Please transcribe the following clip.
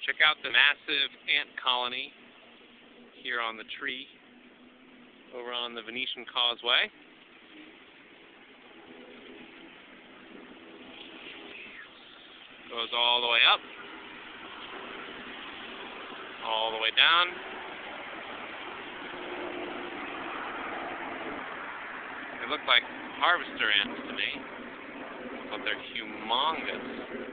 Check out the massive ant colony here on the tree over on the Venetian Causeway. Goes all the way up, all the way down. They look like harvester ants to me, but they're humongous.